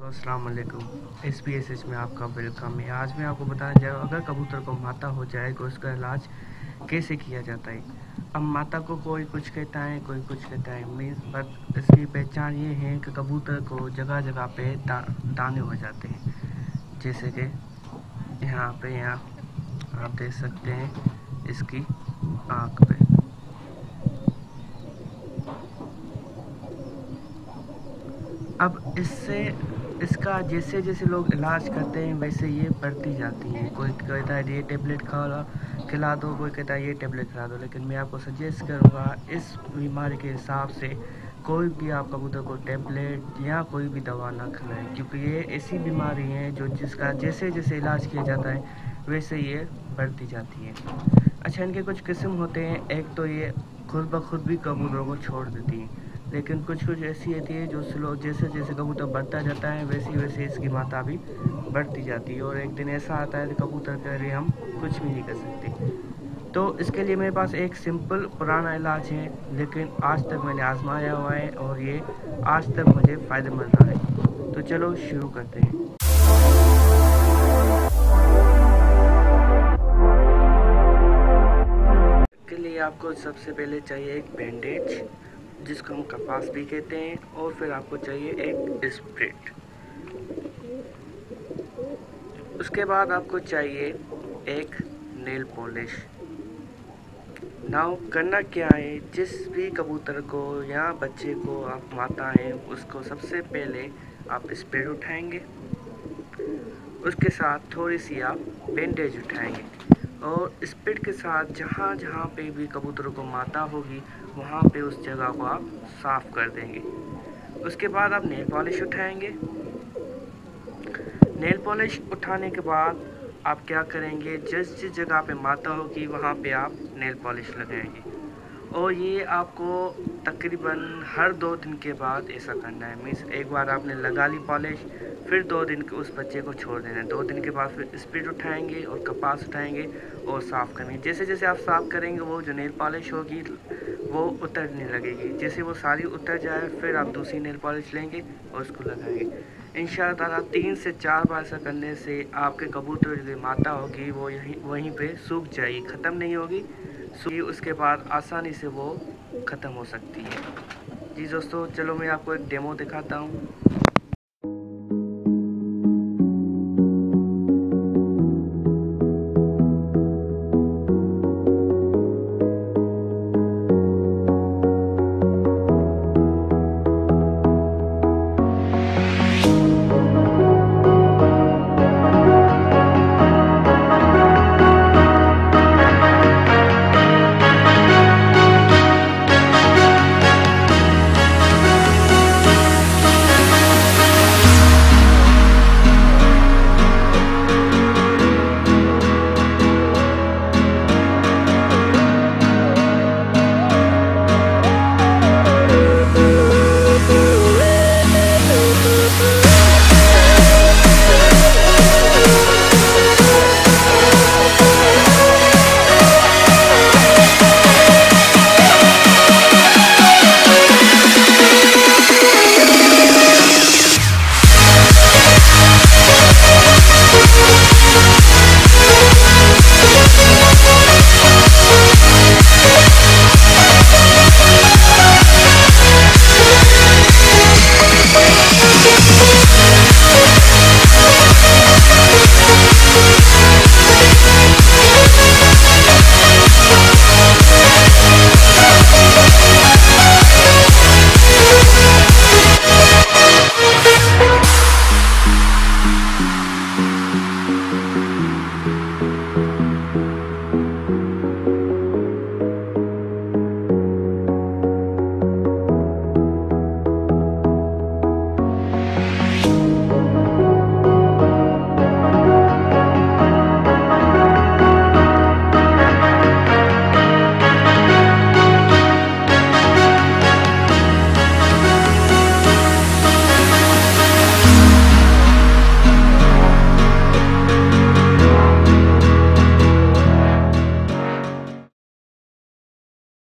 अस्सलाम वालेकुम। SPSH में आपका वेलकम है। आज मैं आपको बताने जा रहा हूँ अगर कबूतर को माता हो जाए तो उसका इलाज कैसे किया जाता है। अब माता को कोई कुछ कहता है, कोई कुछ कहता है, मीन्स बट इसकी पहचान ये है कि कबूतर को जगह जगह पे दाने हो जाते हैं। जैसे कि यहाँ आप देख सकते हैं इसकी आँख पे। अब इसका जैसे जैसे लोग इलाज करते हैं वैसे ये बढ़ती जाती हैं। कोई कहता है ये टेबलेट खिला दो, कोई कहता है ये टेबलेट खिला दो, लेकिन मैं आपको सजेस्ट करूँगा इस बीमारी के हिसाब से कोई भी आप कबूतर को टेबलेट या कोई भी दवा ना खिलाएं, क्योंकि ये ऐसी बीमारी है जो जिसका जैसे जैसे इलाज किया जाता है वैसे ये बढ़ती जाती है। अच्छा, इनके कुछ किस्म होते हैं। एक तो ये खुद ब खुद भी कबूतरों को छोड़ देती हैं, लेकिन कुछ कुछ ऐसी होती है जो स्लो जैसे जैसे कबूतर बढ़ता जाता है वैसे वैसे इसकी मात्रा भी बढ़ती जाती है, और एक दिन ऐसा आता है कि कबूतर के लिए हम कुछ भी नहीं कर सकते। तो इसके लिए मेरे पास एक सिंपल पुराना इलाज है, लेकिन आज तक मैंने आजमाया हुआ है और ये आज तक मुझे फ़ायदेमंद रहा है। तो चलो शुरू करते हैं। इसके लिए आपको सबसे पहले चाहिए एक बैंडेज, जिसको हम कपास भी कहते हैं, और फिर आपको चाहिए एक स्प्रेड। उसके बाद आपको चाहिए एक नेल पॉलिश। नाउ करना क्या है, जिस भी कबूतर को या बच्चे को आप माता हैं उसको सबसे पहले आप स्प्रेड उठाएंगे, उसके साथ थोड़ी सी आप बैंडेज उठाएंगे, और स्प्रेड के साथ जहाँ जहाँ पे भी कबूतरों को माता होगी वहाँ पे उस जगह को आप साफ़ कर देंगे। उसके बाद आप नेल पॉलिश उठाएंगे। नेल पॉलिश उठाने के बाद आप क्या करेंगे, जिस जिस जगह पे माता होगी वहाँ पे आप नेल पॉलिश लगाएंगे, और ये आपको तकरीबन हर 2 दिन के बाद ऐसा करना है। मीन्स एक बार आपने लगा ली पॉलिश, फिर 2 दिन उस बच्चे को छोड़ देना है। 2 दिन के बाद फिर स्प्रेड उठाएंगे और कपास उठाएंगे और साफ़ करेंगे। जैसे जैसे आप साफ़ करेंगे वो जो नेल पॉलिश होगी वो उतरने लगेगी। जैसे वो सारी उतर जाए फिर आप दूसरी नेल पॉलिश लेंगे और उसको लगाएंगे। इंशाअल्लाह 3 से 4 बार ऐसा करने से आपके कबूतर जो माता होगी वो वहीं पे सूख जाएगी, ख़त्म नहीं होगी, उसके बाद आसानी से वो ख़त्म हो सकती है। जी दोस्तों, चलो मैं आपको एक डेमो दिखाता हूँ।